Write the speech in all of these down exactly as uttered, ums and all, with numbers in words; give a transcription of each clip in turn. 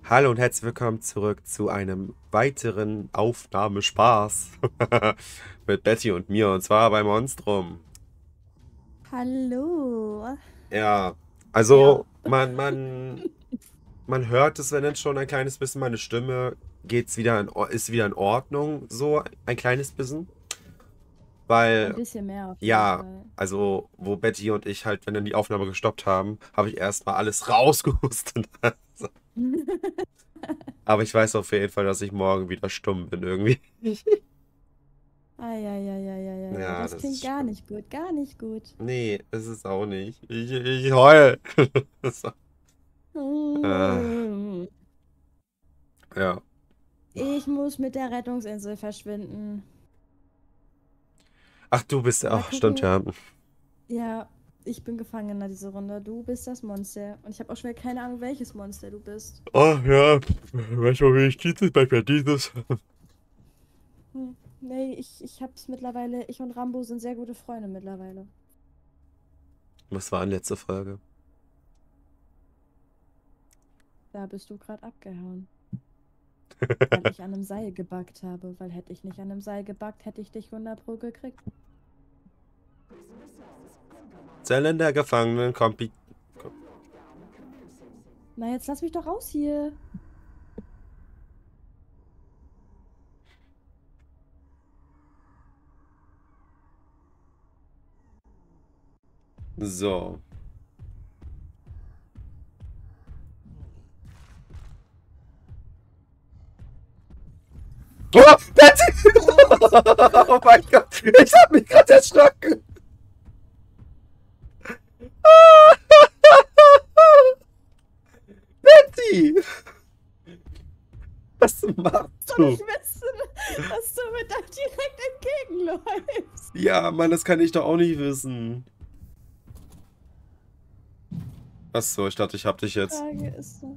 Hallo und herzlich willkommen zurück zu einem weiteren Aufnahmespaß mit Betty und mir, und zwar bei Monstrum. Hallo. Ja, Ja. also man, man, man hört es, wenn dann schon ein kleines bisschen, meine Stimme geht's wieder in, Or- ist wieder in Ordnung, so ein kleines bisschen, Ein weil, bisschen mehr auf jeden ja, Fall. also wo Betty und ich halt, wenn dann die Aufnahme gestoppt haben, habe ich erstmal alles rausgehustet. Aber ich weiß auf jeden Fall, dass ich morgen wieder stumm bin irgendwie. Eieieiei, Ja, das das klingt ist gar schlimm. nicht gut, gar nicht gut. Nee, ist es auch nicht. Ich, ich heul. So. Äh, Mm. ja. Ich muss mit der Rettungsinsel verschwinden. Ach, du bist ja. Mal Ach, stimmt gucken. ja. Ja, ich bin Gefangener diese Runde. Du bist das Monster. Und ich habe auch schon wieder keine Ahnung, welches Monster du bist. Oh ja. Manchmal will ich dieses, manchmal dieses. Hm. Nee, ich, ich hab's mittlerweile. Ich und Rambo sind sehr gute Freunde mittlerweile. Was war denn letzte Folge? Da bist du gerade abgehauen. Weil ich an einem Seil gebackt habe. Weil hätte ich nicht an einem Seil gebackt, hätte ich dich hundert Pro gekriegt. Zylinder Gefangenen Kompi. Na, jetzt lass mich doch raus hier. So. Oh, Betty! Gott. Oh mein Gott, ich hab mich gerade erschrocken. Betty! Was machst Soll du? ich wissen, dass du mir da direkt entgegenläufst? Ja, Mann, das kann ich doch auch nicht wissen. Achso, ich dachte, ich hab dich Die jetzt. Frage ist so.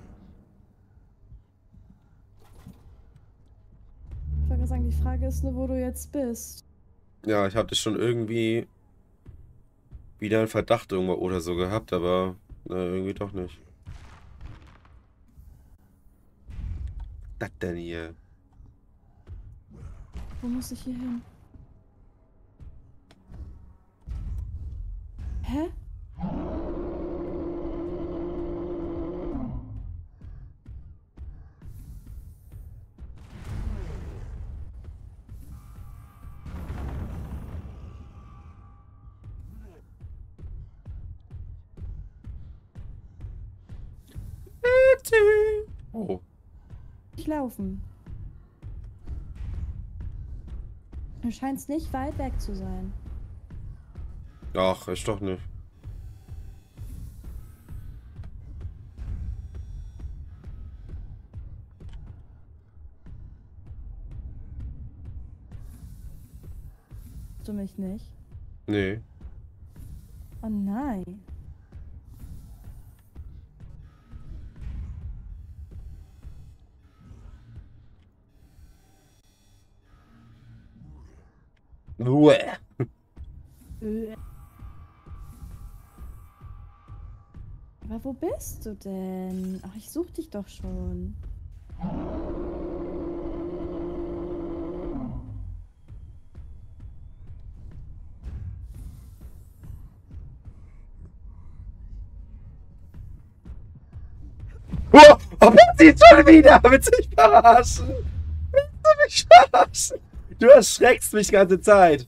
Ich wollte gerade sagen, die Frage ist nur, wo du jetzt bist. Ja, ich hab dich schon irgendwie wieder einen Verdacht irgendwo oder so gehabt, aber na, irgendwie doch nicht. Das denn hier? Wo muss ich hier hin? Hä? Oh. Ich laufen. Du scheinst nicht weit weg zu sein. Ach, ist doch nicht. Du mich nicht. Nee. Oh nein. Uäh. Äh. Aber wo bist du denn? Ach, ich such dich doch schon. Oh, oh, sie schon wieder! Willst du mich verarschen? Willst du mich verarschen? Du erschreckst mich die ganze Zeit.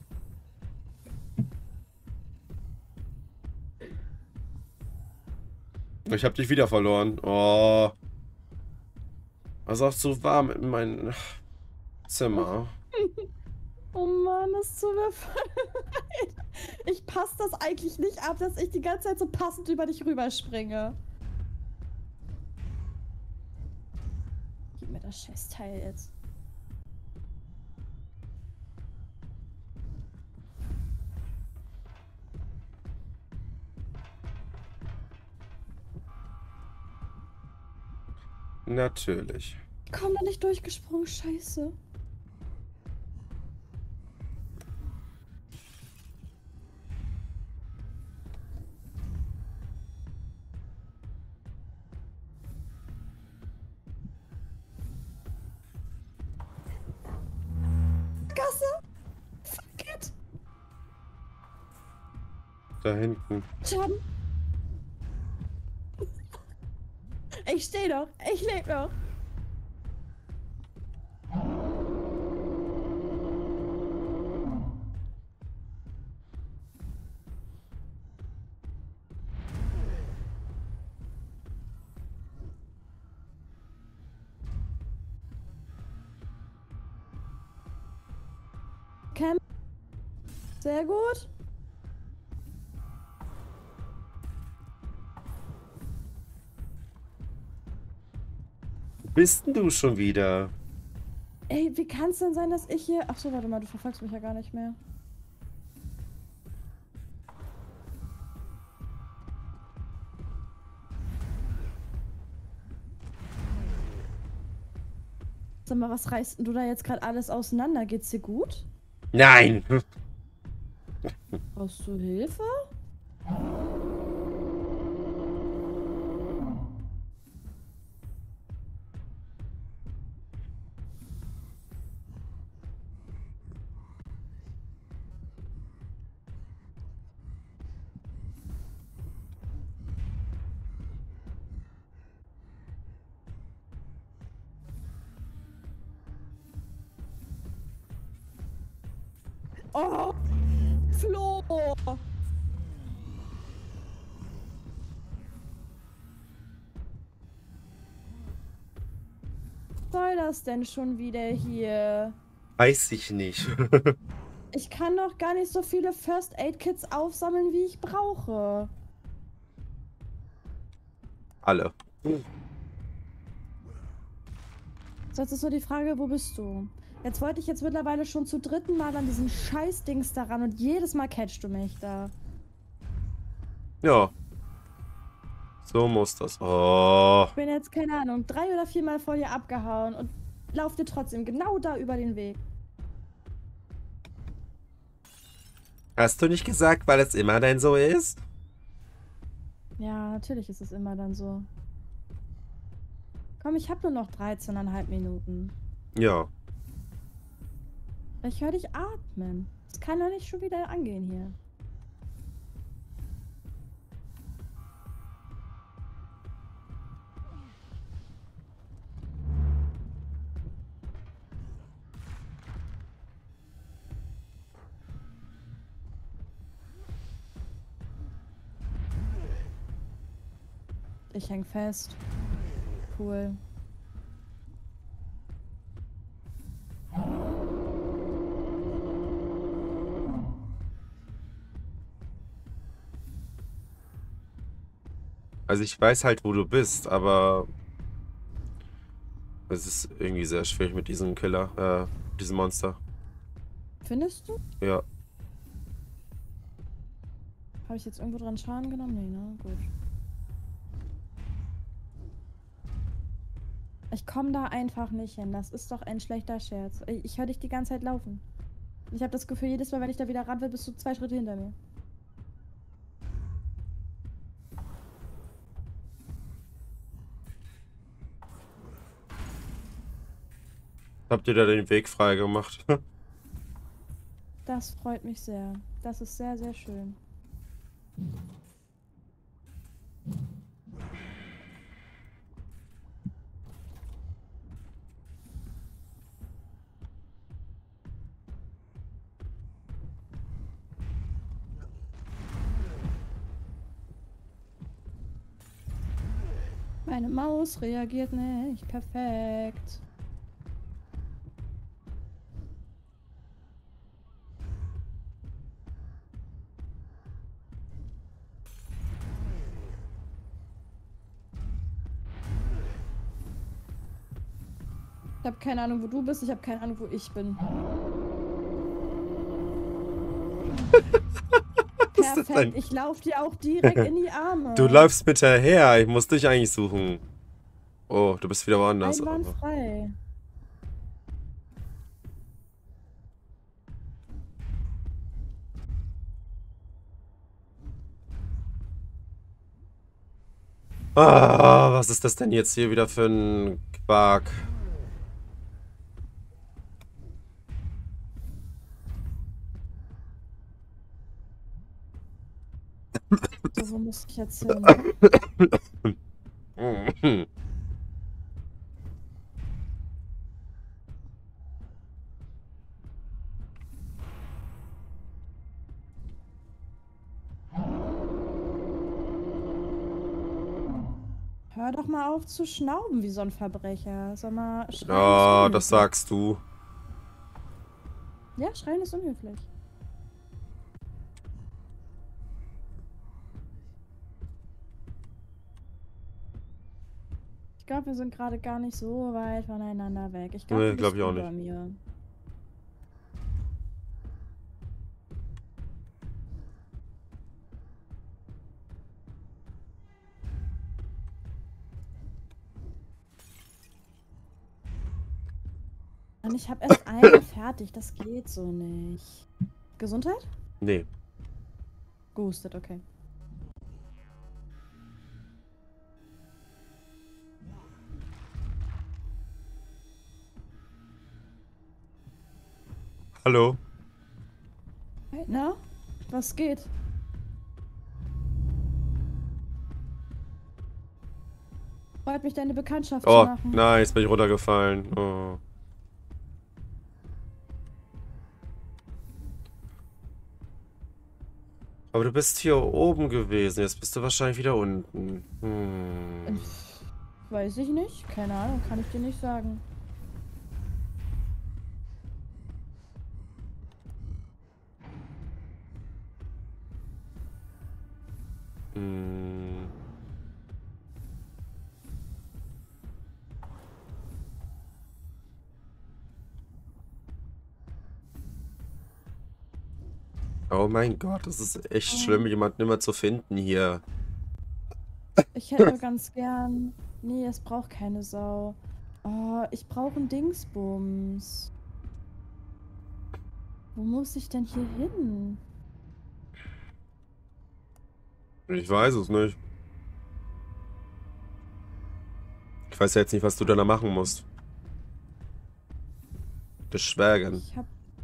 Ich hab dich wieder verloren. Oh. Es ist auch zu warm in meinem Zimmer. Oh Mann, das tut mir voll leid. Ich passe das eigentlich nicht ab, dass ich die ganze Zeit so passend über dich rüberspringe. Gib mir das Scheißteil jetzt. Natürlich. Komm da nicht durchgesprungen, scheiße. Da hinten. Tom! Ich stehe noch. Ich lebe noch. Cam. Sehr gut. Bist denn du schon wieder? Ey, wie kann es denn sein, dass ich hier... Ach so, warte mal, du verfolgst mich ja gar nicht mehr. Sag mal, was reißt denn du da jetzt gerade alles auseinander? Geht's dir gut? Nein! Brauchst du Hilfe? Oh! Flo! Was soll das denn schon wieder hier? Weiß ich nicht. Ich kann doch gar nicht so viele First Aid Kits aufsammeln, wie ich brauche. Alle. So, jetzt ist so die Frage, wo bist du? Jetzt wollte ich jetzt mittlerweile schon zu dritten Mal an diesen Scheiß-Dings daran und jedes Mal catchst du mich da. Ja. So muss das. Oh. Ich bin jetzt, keine Ahnung, drei oder viermal vor dir abgehauen und lauf dir trotzdem genau da über den Weg. Hast du nicht gesagt, weil es immer denn so ist? Ja, natürlich ist es immer dann so. Komm, ich habe nur noch dreizehn Komma fünf Minuten. Ja. Ich höre dich atmen. Das kann doch nicht schon wieder angehen hier. Ich häng fest. Cool. Also ich weiß halt, wo du bist, aber es ist irgendwie sehr schwierig mit diesem Killer, äh, diesem Monster. Findest du? Ja. Habe ich jetzt irgendwo dran Schaden genommen? Nee, ne? Gut. Ich komme da einfach nicht hin. Das ist doch ein schlechter Scherz. Ich, ich höre dich die ganze Zeit laufen. Ich habe das Gefühl, jedes Mal, wenn ich da wieder ran will, bist du zwei Schritte hinter mir. Habt ihr da den Weg frei gemacht? Das freut mich sehr. Das ist sehr, sehr schön. Meine Maus reagiert nicht. Perfekt. Ich habe keine Ahnung, wo du bist. Ich habe keine Ahnung, wo ich bin. Was ist das denn? Perfekt. Ich laufe dir auch direkt in die Arme. Du läufst mit her. Ich muss dich eigentlich suchen. Oh, du bist wieder woanders. aber- Einwandfrei. Ah, was ist das denn jetzt hier wieder für ein Quark? So, wo muss ich jetzt hin? Hör doch mal auf zu schnauben wie so ein Verbrecher. Sag mal, schreien ist Ja, unhöflich. das sagst du. Ja, schreien ist unhöflich. Ich glaube, wir sind gerade gar nicht so weit voneinander weg. Ich glaube, Nee, du glaub bist ich auch über nicht. mir. Und ich habe erst eine fertig. Das geht so nicht. Gesundheit? Nee. Gehustet, okay. Hallo? Hey, na? Was geht? Freut mich, deine Bekanntschaft zu Oh, machen. nein, jetzt bin ich runtergefallen. Oh. Aber du bist hier oben gewesen. Jetzt bist du wahrscheinlich wieder unten. Hm. Pff, weiß ich nicht. Keine Ahnung, kann ich dir nicht sagen. Hm. Oh mein Gott, das ist echt schlimm, Ähm, jemanden immer zu finden hier. Ich hätte nur ganz gern. Nee, es braucht keine Sau. Oh, ich brauche einen Dingsbums. Wo muss ich denn hier hin? Ich weiß es nicht. Ich weiß ja jetzt nicht, was du da machen musst. Geschwägen. Ich hab.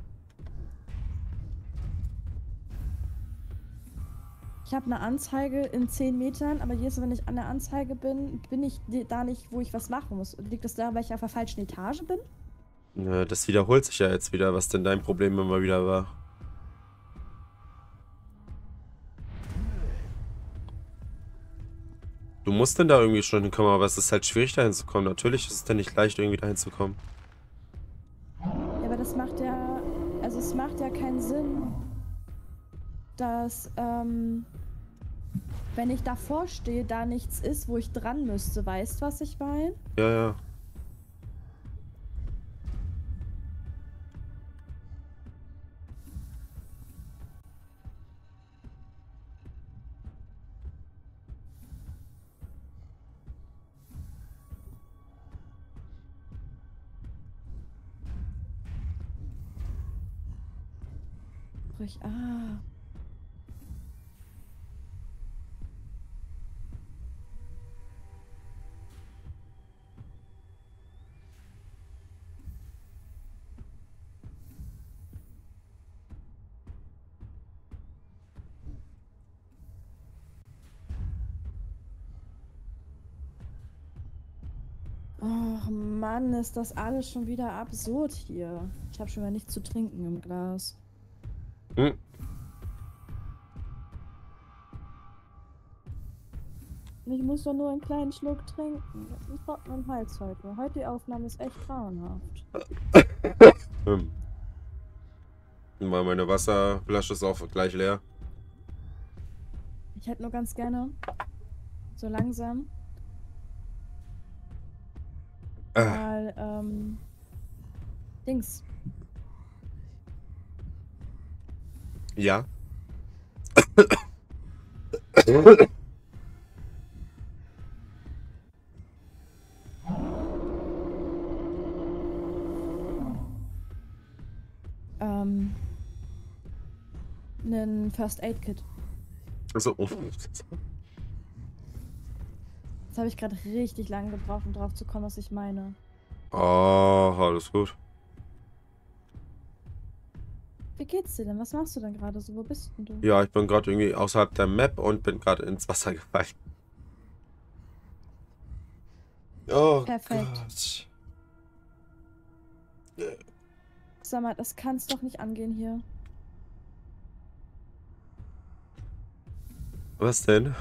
Ich habe eine Anzeige in zehn Metern, aber jedes Mal, wenn ich an der Anzeige bin, bin ich da nicht, wo ich was machen muss. Liegt das daran, weil ich auf der falschen Etage bin? Ja, das wiederholt sich ja jetzt wieder, was denn dein Problem immer wieder war. Du musst denn da irgendwie schon hinkommen, aber es ist halt schwierig, da hinzukommen. Natürlich ist es dann nicht leicht, irgendwie da hinzukommen. Ja, aber das macht ja. Also, es macht ja keinen Sinn, dass, ähm, wenn ich davor stehe, da nichts ist, wo ich dran müsste. Weißt du, was ich meine? Ja, ja. Ich, ah. Ach Mann, ist das alles schon wieder absurd hier. Ich habe schon mal nichts zu trinken im Glas. Hm. Ich muss doch nur einen kleinen Schluck trinken. Das ist ein trockenen Hals heute. Heute die Aufnahme ist echt grauenhaft. Hm. Weil meine Wasserflasche ist auch gleich leer. Ich hätte nur ganz gerne so langsam Ah, mal, ähm, Dings. ja. Ähm, einen First Aid Kit. Also, oh. Das habe ich gerade richtig lange gebraucht, um drauf zu kommen, was ich meine. Oh, alles gut. Wie geht's dir denn? Was machst du denn gerade so? Wo bist denn du? Ja, ich bin gerade irgendwie außerhalb der Map und bin gerade ins Wasser gefallen. Oh Perfekt. Gott. Sag mal, das kann's doch nicht angehen hier. Was denn?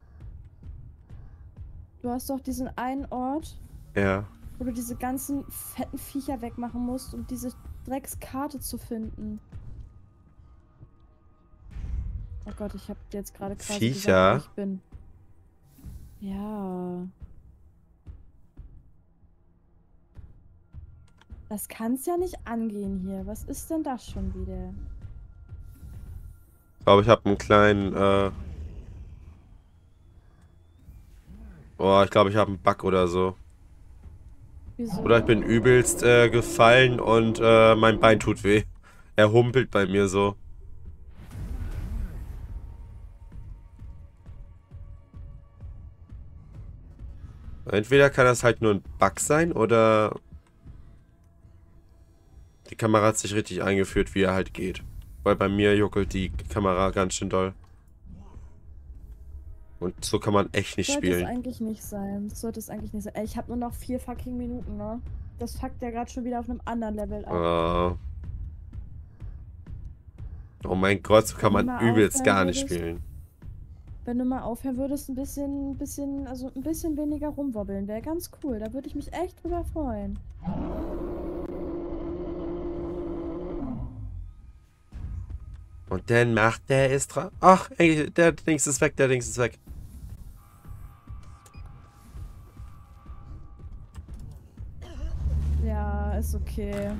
Du hast doch diesen einen Ort, Ja. wo du diese ganzen fetten Viecher wegmachen musst, um diese Dreckskarte zu finden. Oh Gott, ich habe jetzt gerade quasi gesagt, Viecher? wo ich bin. Ja. Das kann's ja nicht angehen hier. Was ist denn das schon wieder? Ich glaube, ich habe einen kleinen, äh... Oh, ich glaube, ich habe einen Bug oder so. Wieso? Oder ich bin übelst äh, gefallen und äh, mein Bein tut weh. Er humpelt bei mir so. Entweder kann das halt nur ein Bug sein oder die Kamera hat sich richtig eingeführt, wie er halt geht. Weil bei mir juckelt die Kamera ganz schön doll. Und so kann man echt nicht Sollte spielen. es eigentlich nicht sein. Das sollte es eigentlich nicht sein. Ey, ich habe nur noch vier fucking Minuten, ne? Das fuckt ja gerade schon wieder auf einem anderen Level ab. Uh, oh mein Gott, so kann Wenn du man mal übelst aufhören gar nicht würdest- spielen. Wenn du mal aufhören würdest, ein bisschen, bisschen, also ein bisschen weniger rumwobbeln, wäre ganz cool. Da würde ich mich echt drüber freuen. Und dann macht der es drauf. Ach, ey, der Dings ist weg, der Dings ist weg. Ja, ist okay.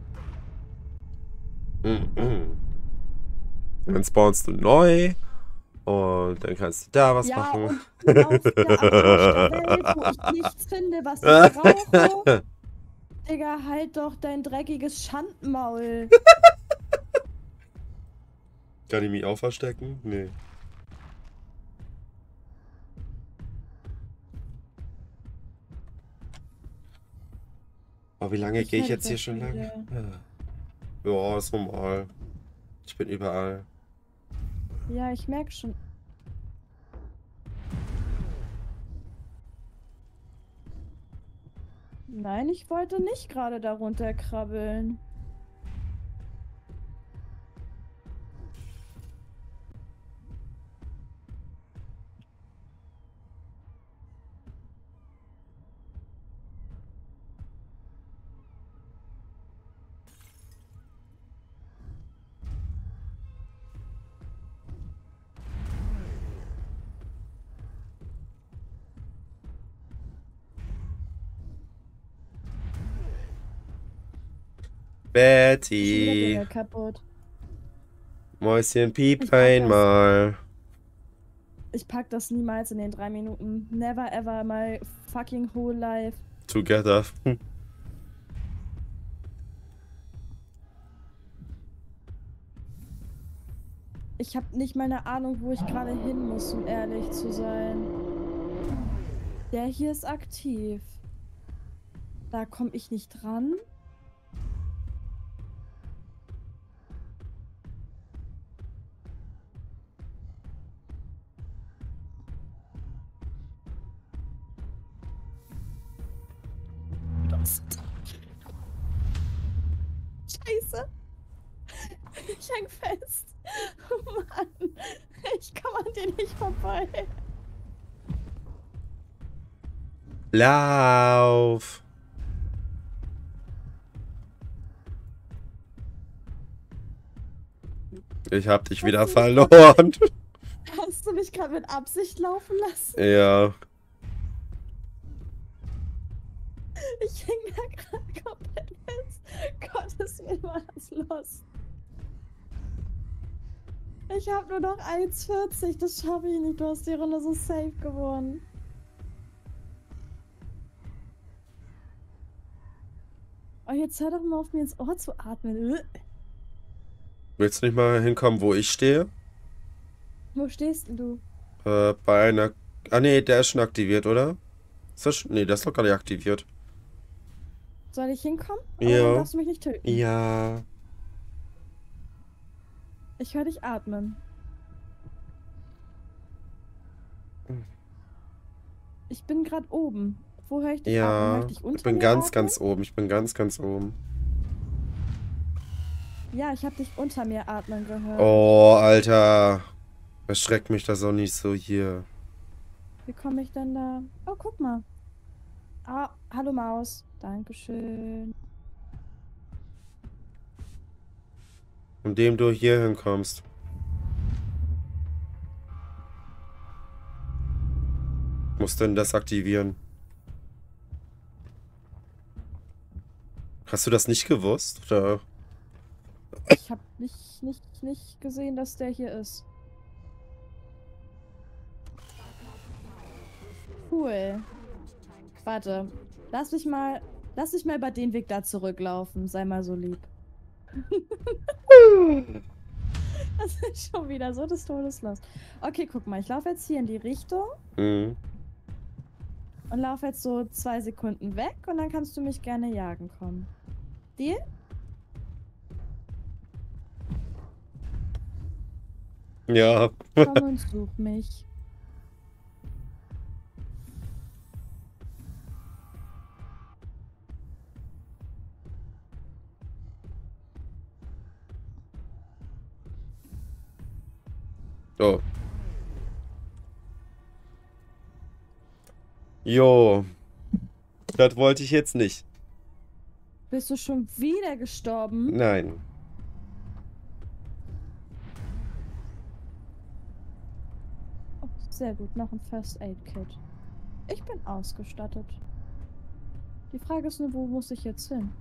Mhm. Dann spawnst du neu. Und dann kannst du da was Ja, machen. und auf der Arsch der Welt, wo ich nichts finde, was ich brauche. Digga, halt doch dein dreckiges Schandmaul. Kann ich mich auch verstecken? Nee. Oh, wie lange Ich gehe ich werde jetzt hier das schon lang? wieder. Ja, ist normal. Ich bin überall. Ja, ich merke schon. Nein, ich wollte nicht gerade darunter krabbeln. Schon wieder Betty. Dinger kaputt. Mäuschen, piep Ich pack das. einmal. Ich pack das niemals in den drei Minuten. Never ever my fucking whole life. Together. Ich habe nicht mal eine Ahnung, wo ich gerade hin muss, um ehrlich zu sein. Der hier ist aktiv. Da komme ich nicht dran. Scheiße. Ich häng fest. Oh Mann. Ich komme an dir nicht vorbei. Lauf. Ich hab dich wieder Hast du mich verloren. Hast du mich gerade mit Absicht laufen lassen? Ja. Ich häng da gerade komplett fest. Gottes Willen, war das los. Ich habe nur noch eins vierzig, das schaffe ich nicht. Du hast die Runde so safe gewonnen. Oh, jetzt hör doch mal auf, mir ins Ohr zu atmen. Willst du nicht mal hinkommen, wo ich stehe? Wo stehst denn du? Äh, bei einer... Ah, nee, der ist schon aktiviert, oder? Ist das schon... Nee, der ist doch gar nicht aktiviert. Soll ich hinkommen? Aber Ja. dann darfst du mich nicht töten. Ja. Ich höre dich atmen. Ich bin gerade oben. Wo höre ich dich atmen? Höre ich Ja, dich ich unter bin mir ganz, atmen? ganz oben. Ich bin ganz, ganz oben. Ja, ich habe dich unter mir atmen gehört. Oh, Alter. Erschreckt mich das auch nicht so hier. Wie komme ich denn da? Oh, guck mal. Ah, hallo Maus. Dankeschön. Indem du hier hinkommst. Musst du denn das aktivieren? Hast du das nicht gewusst? Oder? Ich habe nicht, nicht, nicht gesehen, dass der hier ist. Cool. Warte. Lass mich mal, lass mich mal über den Weg da zurücklaufen. Sei mal so lieb. Das ist schon wieder so des Todes los. Okay, guck mal. Ich laufe jetzt hier in die Richtung Mhm. und laufe jetzt so zwei Sekunden weg und dann kannst du mich gerne jagen kommen. Deal? Ja. Komm und such mich. Oh. Jo. Das wollte ich jetzt nicht. Bist du schon wieder gestorben? Nein. Oh, sehr gut. Noch ein First Aid Kit. Ich bin ausgestattet. Die Frage ist nur, wo muss ich jetzt hin?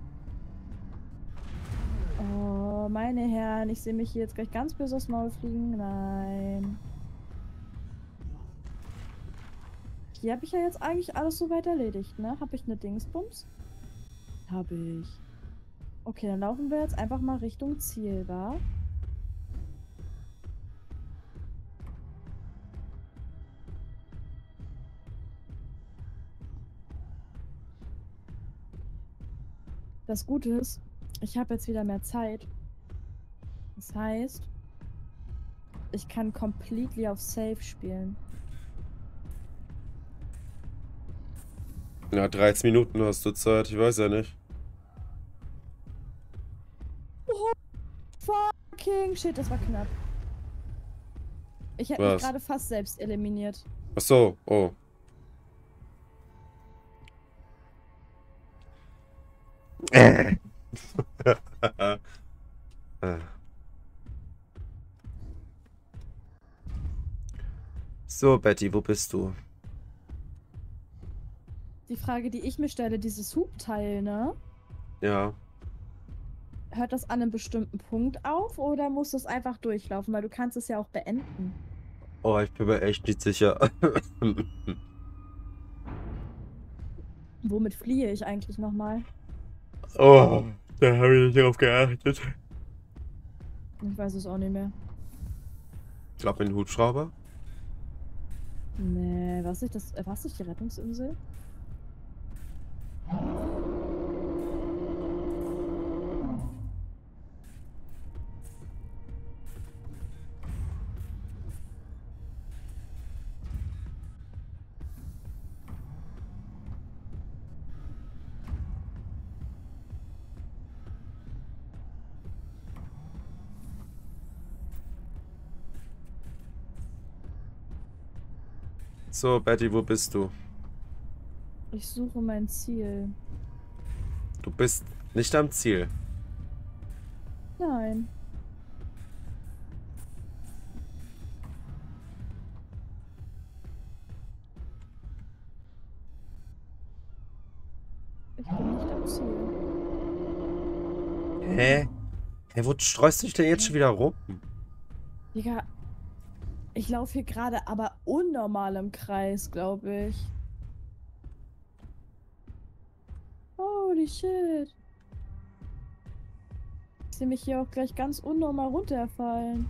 Oh, meine Herren, ich sehe mich hier jetzt gleich ganz böse aufs Maul fliegen. Nein. Hier habe ich ja jetzt eigentlich alles soweit erledigt, ne? Habe ich eine Dingsbums? Habe ich. Okay, dann laufen wir jetzt einfach mal Richtung Ziel, wa? Das Gute ist, ich habe jetzt wieder mehr Zeit. Das heißt, ich kann completely auf Safe spielen. Ja, dreizehn Minuten hast du Zeit. Ich weiß ja nicht. Oh, fucking shit, das war knapp. Ich hätte mich Was? gerade fast selbst eliminiert. Ach so. Oh. Äh. So, Betty, wo bist du? Die Frage, die ich mir stelle, dieses Hubteil, ne? Ja. Hört das an einem bestimmten Punkt auf oder muss das einfach durchlaufen? Weil du kannst es ja auch beenden. Oh, ich bin mir echt nicht sicher. Womit fliehe ich eigentlich nochmal? Oh, da habe ich nicht drauf geachtet. Ich weiß es auch nicht mehr. Ich glaube, ein Hubschrauber. Nee, was ist das? Äh, was ist die Rettungsinsel? So, Betty, wo bist du? Ich suche mein Ziel. Du bist nicht am Ziel. Nein. Ich bin nicht am Ziel. Hä? Hä, wo streust du dich denn jetzt schon wieder rum? Digga, ich laufe hier gerade aber unnormal im Kreis, glaube ich. Holy shit. Ich sehe mich hier auch gleich ganz unnormal runterfallen.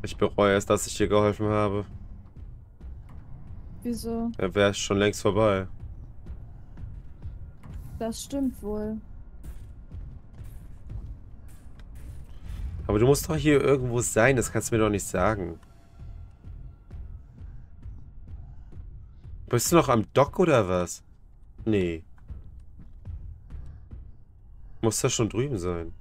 Ich bereue es, dass ich dir geholfen habe. Wieso? Er wäre schon längst vorbei. Das stimmt wohl. Aber du musst doch hier irgendwo sein, das kannst du mir doch nicht sagen. Bist du noch am Dock oder was? Nee. Muss da schon drüben sein.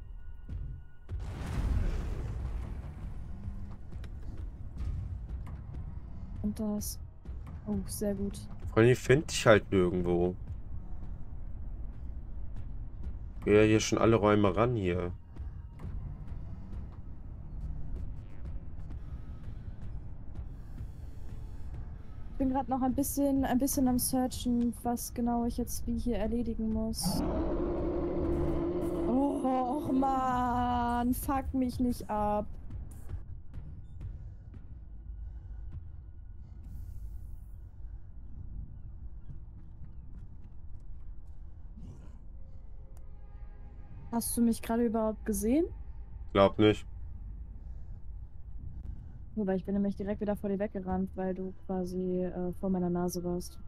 Und das. Oh, sehr gut. Freunde, ich finde dich halt nirgendwo. Ich gehe ja hier schon alle Räume ran hier. Ich bin gerade noch ein bisschen, ein bisschen am Searchen, was genau ich jetzt wie hier erledigen muss. Oh, och Mann, fuck mich nicht ab. Hast du mich gerade überhaupt gesehen? Glaub nicht. Nur weil ich bin nämlich direkt wieder vor dir weggerannt, weil du quasi äh, vor meiner Nase warst.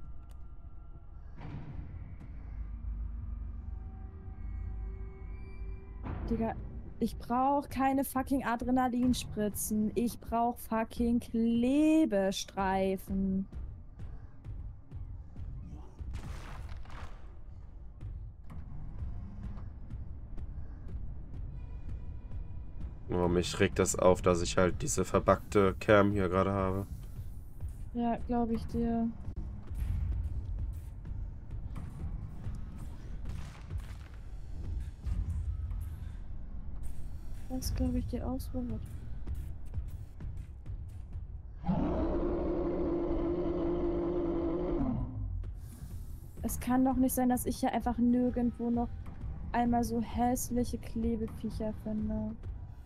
Digga, ich brauch keine fucking Adrenalinspritzen. Ich brauch fucking Klebestreifen. Oh, mich regt das auf, dass ich halt diese verbackte Cam hier gerade habe. Ja, glaube ich dir. Das glaube ich dir auswirkt. Es kann doch nicht sein, dass ich hier einfach nirgendwo noch einmal so hässliche Klebeviecher finde.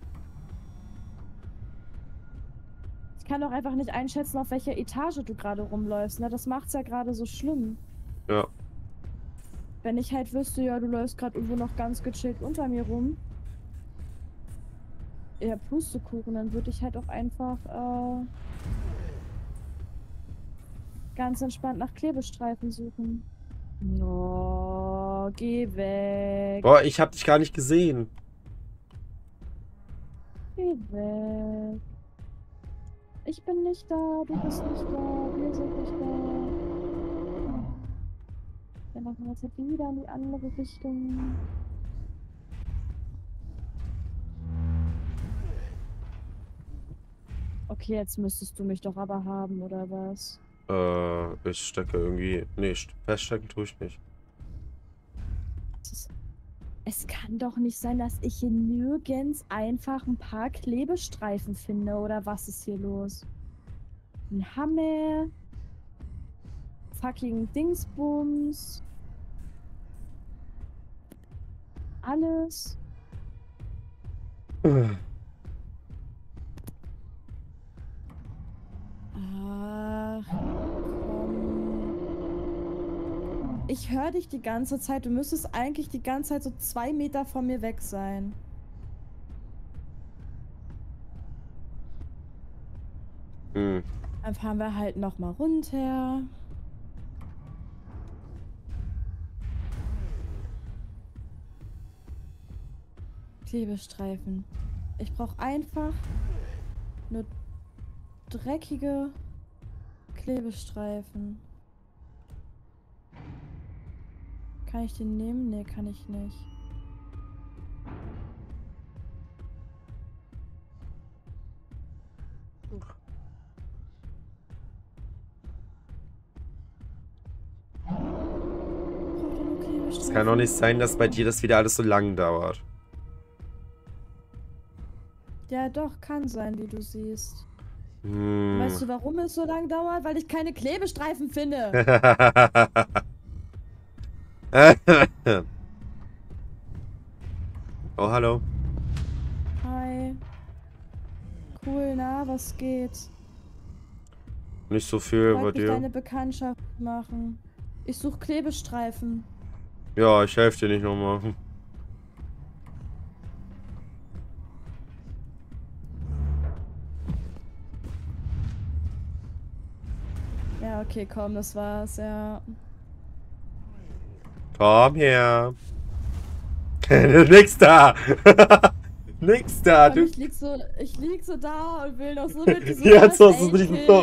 Ich kann doch einfach nicht einschätzen, auf welcher Etage du gerade rumläufst, ne? Das macht's ja gerade so schlimm. Ja. Wenn ich halt wüsste, ja, du läufst gerade irgendwo noch ganz gechillt unter mir rum. Ja, Pustekuchen, dann würde ich halt auch einfach äh, ganz entspannt nach Klebestreifen suchen. Oh, geh weg. Boah, ich hab dich gar nicht gesehen. Geh weg. Ich bin nicht da, du bist nicht da, wir sind nicht da. Wir machen jetzt halt wieder in die andere Richtung. Okay, jetzt müsstest du mich doch aber haben, oder was? Äh, ich stecke irgendwie... Nee, feststecken tue ich nicht. Es, ist, es kann doch nicht sein, dass ich hier nirgends einfach ein paar Klebestreifen finde, oder was ist hier los? Ein Hammer. Fucking Dingsbums. Alles. Ach, komm. Ich höre dich die ganze Zeit. Du müsstest eigentlich die ganze Zeit so zwei Meter von mir weg sein. Hm. Dann fahren wir halt noch mal runter. Klebestreifen. Ich brauche einfach nur dreckige Klebestreifen. Kann ich den nehmen? Nee, kann ich nicht. Es kann doch nicht sein, dass bei dir das wieder alles so lang dauert. Ja, doch, kann sein, wie du siehst. Hm. Weißt du, warum es so lang dauert? Weil ich keine Klebestreifen finde. Oh, hallo. Hi. Cool, na, was geht? Nicht so viel Freut bei mich, dir. deine Bekanntschaft machen. Ich suche Klebestreifen. Ja, ich helfe dir nicht nochmal. Okay, komm, das war's, ja. Komm her. Nix da. Nix da. Komm, Du. ich lieg so, ich lieg so da und will noch so mit diesem Ja, First so, so Aid nicht Kit. so.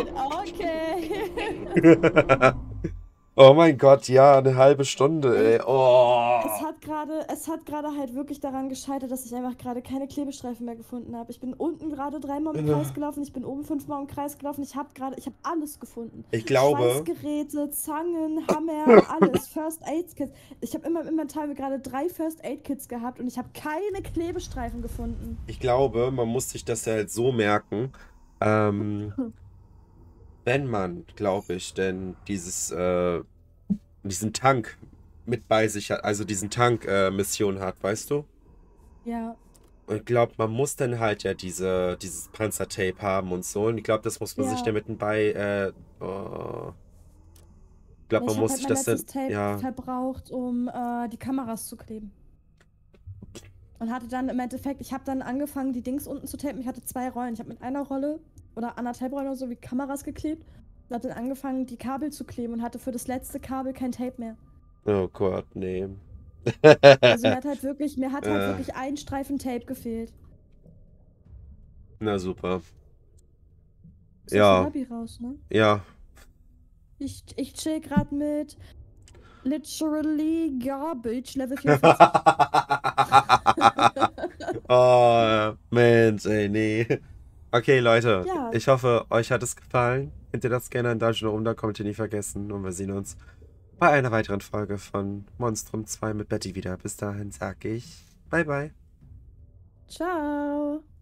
Okay. Oh mein Gott, ja, eine halbe Stunde, ey. Oh. Es hat gerade, es hat gerade halt wirklich daran gescheitert, dass ich einfach gerade keine Klebestreifen mehr gefunden habe. Ich bin unten gerade dreimal im Kreis gelaufen, ich bin oben fünfmal im Kreis gelaufen. Ich habe gerade, ich habe alles gefunden. Ich glaube. Schweißgeräte, Zangen, Hammer, alles. First Aid Kits. Ich habe immer im Inventar gerade drei First Aid Kits gehabt und ich habe keine Klebestreifen gefunden. Ich glaube, man muss sich das ja halt so merken. Ähm, wenn man, glaube ich, denn dieses, äh, diesen Tank mit bei sich hat, also diesen Tank-Mission hat, weißt du? Ja. Und ich glaube, man muss dann halt ja diese, dieses Panzertape haben und so. Und ich glaube, das muss man sich Ja. dann mitten bei, äh, oh. Ich glaube, Ich man habe muss halt sich mein das dann, letztes Tape ja. verbraucht, um äh, die Kameras zu kleben. Und hatte dann im Endeffekt, ich habe dann angefangen, die Dings unten zu tapen. Ich hatte zwei Rollen. Ich habe mit einer Rolle oder anderthalb Rollen oder so wie Kameras geklebt. Und habe dann angefangen, die Kabel zu kleben und hatte für das letzte Kabel kein Tape mehr. Oh Gott, nee. Also mir hat halt wirklich, mir hat halt Äh. wirklich ein Streifen Tape gefehlt. Na super. Ist aus Ja. dem Lobby raus, ne? Ja. Ich, ich chill grad mit literally garbage Level vierundvierzig. Oh, Mensch, ey, nee. Okay, Leute, Ja. ich hoffe, euch hat es gefallen. Hinterlasst gerne einen Dungeon rum, da kommt ihr nie vergessen. Und wir sehen uns bei einer weiteren Folge von Monstrum zwei mit Betty wieder. Bis dahin sag ich bye bye. Ciao.